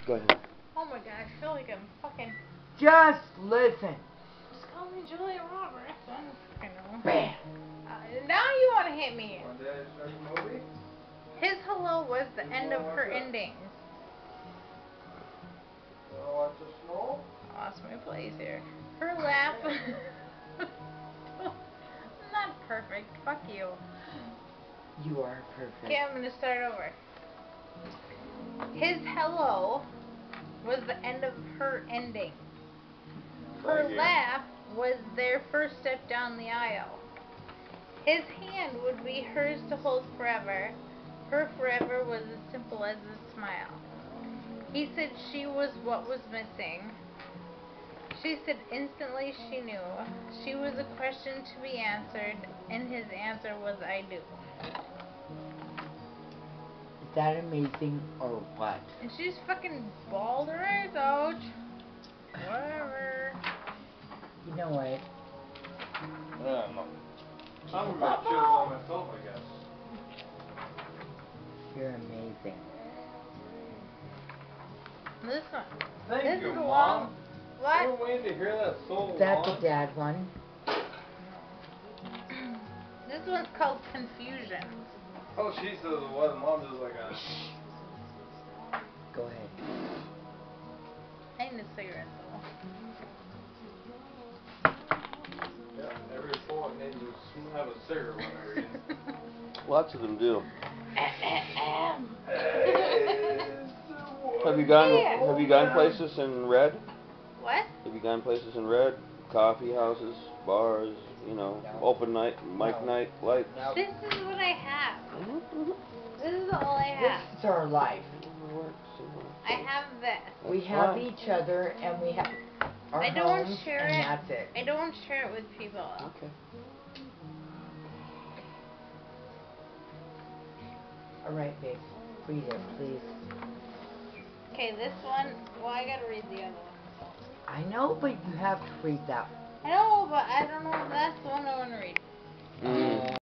Go ahead. Oh my god, I feel like I'm fucking... Just listen. Just call me Julia Roberts. I don't fucking know. Bam. Now you want to hit me. One day I start the movie. His hello was the end of her ending. Watch the snow. I lost my place here. Her laugh... Not perfect. Fuck you. You are perfect. Okay, I'm gonna start over. His hello was the end of her ending. Her laugh was their first step down the aisle. His hand would be hers to hold forever. Her forever was as simple as a smile. He said she was what was missing. She said instantly she knew. She was a question to be answered, and his answer was I do. Is that amazing or what? And she just fucking bawled her eyes out. Whatever. You know what? I don't know. I'm gonna chill by myself, I guess. You're amazing. This one. Thank This you, is Mom. long. What? I've been waiting to hear that so Is that long. the dad one? This one's called Confusion. Oh, she says what? Mom does like a. Go ahead. I need a cigarette though. Yeah, every poet needs to have a cigarette when they're reading. Lots of them do. Have you Yeah. gone places in red? What? Have you gone places in red? Coffee houses, bars, you know, No. open night, mic No. night, lights. No. This is what I have. Mm-hmm. This is all I have. This is our life. I have this. We have each other and we have our I don't homes share and it. that's it. I don't share it with people. Okay. Alright, babe. Read it, please. Okay, this one. Well, I gotta read the other one. I know, but you have to read that. I know, but I don't know if that's the one I want to read. Mm.